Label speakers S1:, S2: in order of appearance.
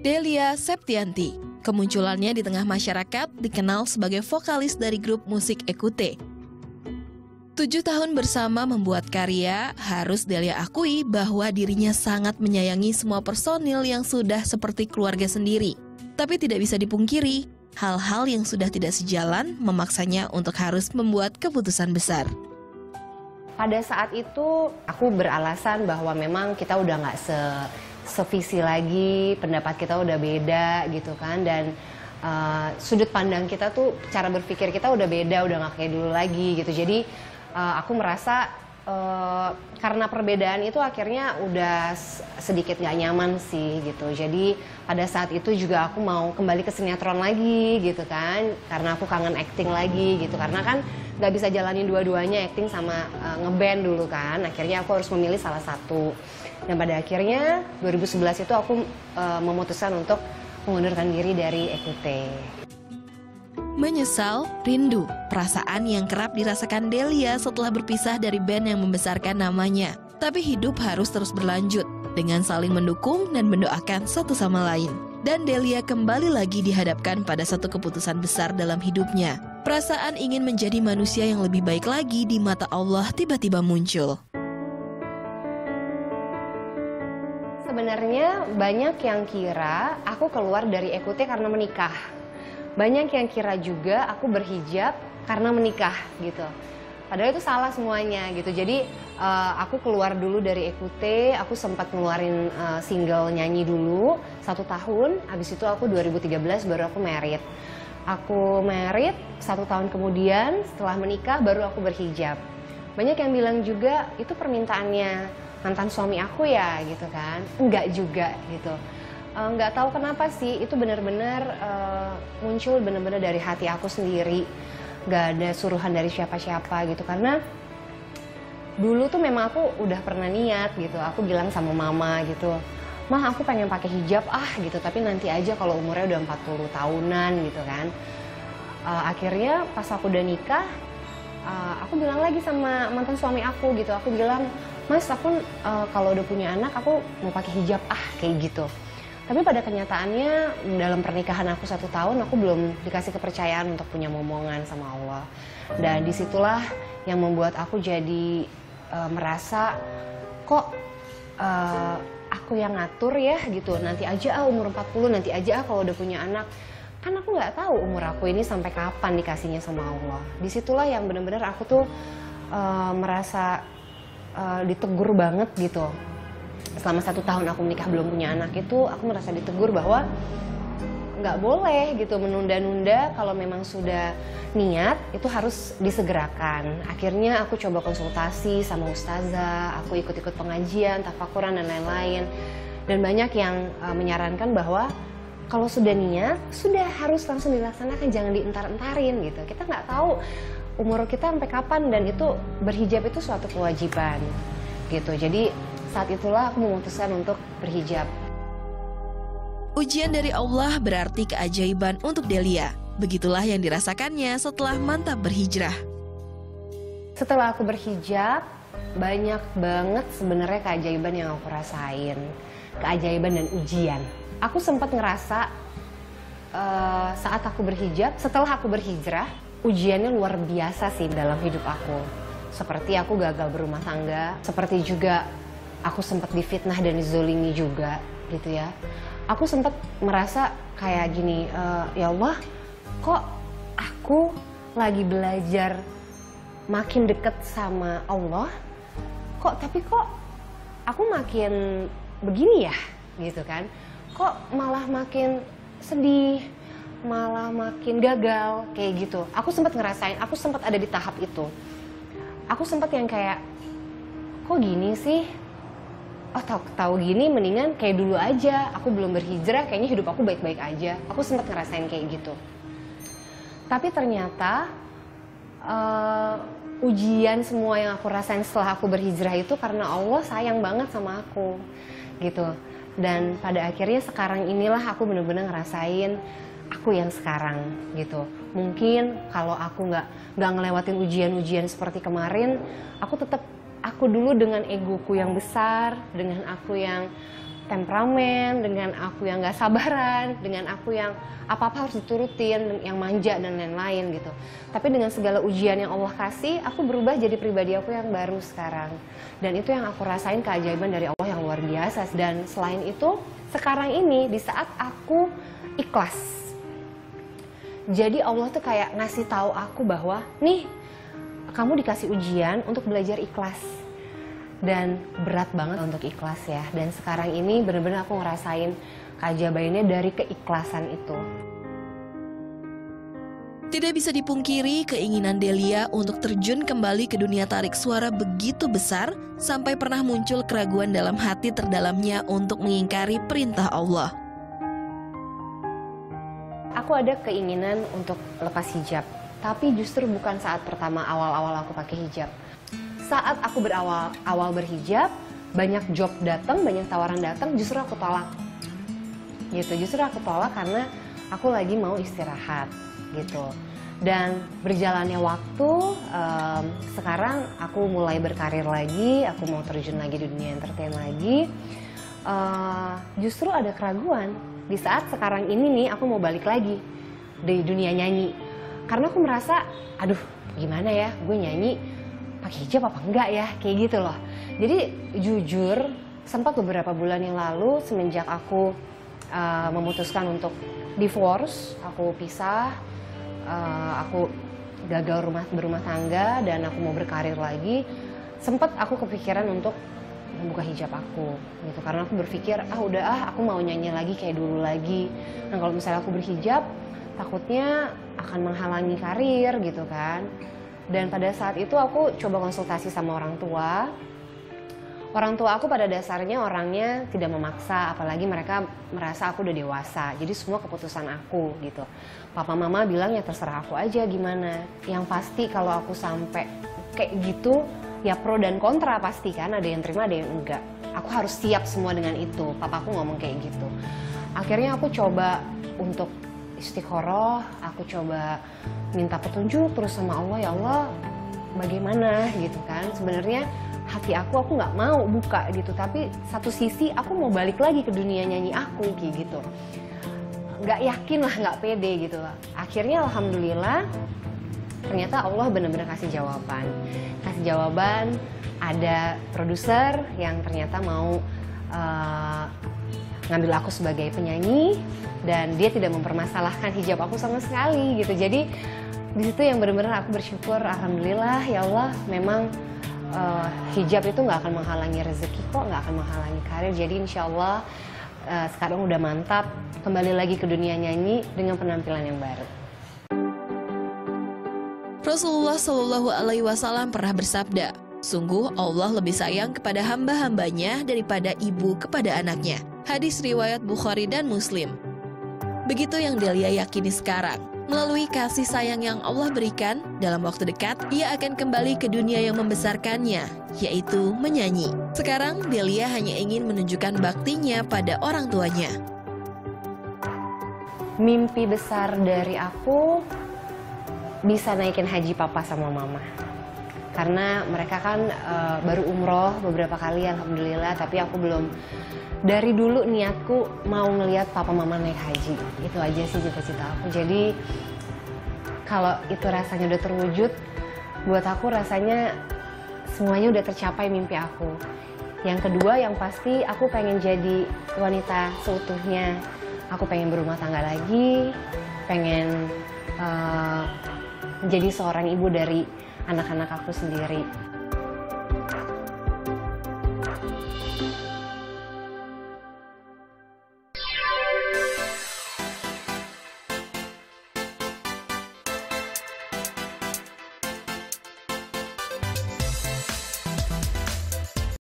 S1: Delia Septianti, kemunculannya di tengah masyarakat dikenal sebagai vokalis dari grup musik Ekute. 7 tahun bersama membuat karya, harus Delia akui bahwa dirinya sangat menyayangi semua personil yang sudah seperti keluarga sendiri. Tapi tidak bisa dipungkiri, hal-hal yang sudah tidak sejalan memaksanya untuk harus membuat keputusan besar.
S2: Pada saat itu aku beralasan bahwa memang kita udah nggak sevisi lagi, pendapat kita udah beda gitu kan, dan sudut pandang kita tuh, cara berpikir kita udah beda, udah nggak kayak dulu lagi gitu. Jadi aku merasa karena perbedaan itu akhirnya udah sedikit nggak nyaman sih gitu. Jadi pada saat itu juga aku mau kembali ke sinetron lagi gitu kan, karena aku kangen acting lagi gitu, karena kan nggak bisa jalanin dua-duanya, acting sama ngeband dulu kan. Akhirnya aku harus memilih salah satu. Dan pada akhirnya 2011 itu aku memutuskan untuk mengundurkan diri dari Ekute.
S1: Menyesal, rindu, perasaan yang kerap dirasakan Delia setelah berpisah dari band yang membesarkan namanya. Tapi hidup harus terus berlanjut dengan saling mendukung dan mendoakan satu sama lain. Dan Delia kembali lagi dihadapkan pada satu keputusan besar dalam hidupnya. Perasaan ingin menjadi manusia yang lebih baik lagi di mata Allah tiba-tiba muncul.
S2: Sebenarnya banyak yang kira aku keluar dari Ekute karena menikah. Banyak yang kira juga aku berhijab karena menikah gitu. Padahal itu salah semuanya gitu. Jadi aku keluar dulu dari Ekute, aku sempat ngeluarin single nyanyi dulu 1 tahun. Habis itu aku 2013 baru aku married. Aku married 1 tahun kemudian setelah menikah baru aku berhijab. Banyak yang bilang juga itu permintaannya mantan suami aku ya gitu kan. Enggak juga gitu. Nggak tahu kenapa sih, itu benar-benar muncul benar-benar dari hati aku sendiri. Nggak ada suruhan dari siapa-siapa gitu, karena dulu tuh memang aku udah pernah niat gitu. Aku bilang sama mama gitu, "Mah, aku pengen pakai hijab gitu, tapi nanti aja kalau umurnya udah 40 tahunan gitu kan." Akhirnya pas aku udah nikah, aku bilang lagi sama mantan suami aku gitu. Aku bilang, "Mas, aku kalau udah punya anak aku mau pakai hijab kayak gitu." Tapi pada kenyataannya dalam pernikahan aku 1 tahun aku belum dikasih kepercayaan untuk punya momongan sama Allah. Dan disitulah yang membuat aku jadi merasa kok aku yang ngatur ya gitu. Nanti aja umur 40, nanti aja kalau udah punya anak. Kan aku nggak tahu umur aku ini sampai kapan dikasihnya sama Allah. Disitulah yang benar-benar aku tuh merasa ditegur banget gitu. Selama 1 tahun aku menikah belum punya anak itu, aku merasa ditegur bahwa nggak boleh gitu menunda-nunda. Kalau memang sudah niat itu harus disegerakan. Akhirnya aku coba konsultasi sama ustazah, aku ikut-ikut pengajian, tafakuran dan lain-lain. Dan banyak yang menyarankan bahwa kalau sudah niat, sudah harus langsung dilaksanakan, jangan dientar-entarin gitu. Kita nggak tahu umur kita sampai kapan, dan itu berhijab itu suatu kewajiban gitu. Jadi saat itulah aku memutuskan untuk berhijab.
S1: Ujian dari Allah berarti keajaiban untuk Delia. Begitulah yang dirasakannya setelah mantap berhijrah.
S2: Setelah aku berhijab, banyak banget sebenarnya keajaiban yang aku rasain. Keajaiban dan ujian. Aku sempat ngerasa saat aku berhijab, setelah aku berhijrah, ujiannya luar biasa sih dalam hidup aku. Seperti aku gagal berumah tangga, seperti juga aku sempat difitnah dan dizolimi juga gitu ya. Aku sempat merasa kayak gini, ya Allah, kok aku lagi belajar makin deket sama Allah, tapi kok aku makin begini ya gitu kan. Kok malah makin sedih, malah makin gagal kayak gitu. Aku sempat ngerasain, aku sempat ada di tahap itu. Aku sempat yang kayak, kok gini sih? Tahu gini mendingan kayak dulu aja. Aku belum berhijrah, kayaknya hidup aku baik-baik aja. Aku sempat ngerasain kayak gitu. Tapi ternyata ujian semua yang aku rasain setelah aku berhijrah itu karena Allah sayang banget sama aku gitu. Dan pada akhirnya sekarang inilah aku benar-benar ngerasain aku yang sekarang gitu. Mungkin kalau aku nggak ngelewatin ujian-ujian seperti kemarin, aku dulu dengan egoku yang besar, dengan aku yang temperamen, dengan aku yang gak sabaran, dengan aku yang apa-apa harus diturutin, yang manja dan lain-lain gitu. Tapi dengan segala ujian yang Allah kasih, aku berubah jadi pribadi aku yang baru sekarang. Dan itu yang aku rasain keajaiban dari Allah yang luar biasa. Dan selain itu, sekarang ini di saat aku ikhlas. Jadi Allah tuh kayak ngasih tahu aku bahwa, nih kamu dikasih ujian untuk belajar ikhlas. Dan berat banget untuk ikhlas ya. Dan sekarang ini benar-benar aku ngerasain keajaibannya dari keikhlasan itu.
S1: Tidak bisa dipungkiri keinginan Delia untuk terjun kembali ke dunia tarik suara begitu besar sampai pernah muncul keraguan dalam hati terdalamnya untuk mengingkari perintah Allah.
S2: Aku ada keinginan untuk lepas hijab, tapi justru bukan saat pertama awal-awal aku pakai hijab. Saat aku awal berhijab, banyak job datang, banyak tawaran datang, justru aku tolak. Gitu, justru aku tolak karena aku lagi mau istirahat gitu. Dan berjalannya waktu, sekarang aku mulai berkarir lagi, aku mau terjun lagi di dunia entertain lagi. Justru ada keraguan di saat sekarang ini nih aku mau balik lagi di dunia nyanyi. Karena aku merasa, aduh gimana ya, gue nyanyi pakai hijab apa enggak ya, kayak gitu loh. Jadi jujur sempat beberapa bulan yang lalu semenjak aku memutuskan untuk divorce, aku pisah, aku gagal berumah tangga dan aku mau berkarir lagi, sempat aku kepikiran untuk membuka hijab aku gitu, karena aku berpikir aku mau nyanyi lagi kayak dulu lagi. Nah kalau misalnya aku berhijab takutnya akan menghalangi karir gitu kan. Dan pada saat itu aku coba konsultasi sama orang tua. Orang tua aku pada dasarnya orangnya tidak memaksa, apalagi mereka merasa aku udah dewasa. Jadi semua keputusan aku gitu. Papa mama bilang ya terserah aku aja gimana. Yang pasti kalau aku sampai kayak gitu, ya pro dan kontra pasti kan. Ada yang terima, ada yang enggak. Aku harus siap semua dengan itu. Papaku ngomong kayak gitu. Akhirnya aku coba untuk istikharah, aku coba minta petunjuk terus sama Allah, ya Allah bagaimana gitu kan. Sebenarnya hati aku nggak mau buka gitu, tapi satu sisi aku mau balik lagi ke dunia nyanyi aku kayak gitu. Nggak yakin lah, nggak pede gitu. Akhirnya alhamdulillah ternyata Allah benar-benar kasih jawaban. Ada produser yang ternyata mau ngambil aku sebagai penyanyi dan dia tidak mempermasalahkan hijab aku sama sekali gitu. Jadi di situ yang benar-benar aku bersyukur, alhamdulillah ya Allah, memang hijab itu nggak akan menghalangi rezeki kok, nggak akan menghalangi karir. Jadi insya Allah sekarang udah mantap kembali lagi ke dunia nyanyi dengan penampilan yang baru.
S1: Rasulullah Shallallahu Alaihi Wasallam pernah bersabda, sungguh Allah lebih sayang kepada hamba-hambanya daripada ibu kepada anaknya. Hadis riwayat Bukhari dan Muslim. Begitu yang Delia yakini sekarang. Melalui kasih sayang yang Allah berikan, dalam waktu dekat, ia akan kembali ke dunia yang membesarkannya, yaitu menyanyi. Sekarang, Delia hanya ingin menunjukkan baktinya pada orang tuanya.
S2: Mimpi besar dari aku bisa naikin haji papa sama mama. Karena mereka kan baru umroh beberapa kali alhamdulillah, tapi aku belum. Dari dulu niatku mau ngelihat papa mama naik haji. Itu aja sih cita-cita aku. Jadi kalau itu rasanya udah terwujud, buat aku rasanya semuanya udah tercapai mimpi aku. Yang kedua yang pasti aku pengen jadi wanita seutuhnya. Aku pengen berumah tangga lagi, pengen menjadi seorang ibu dari anak-anak aku sendiri.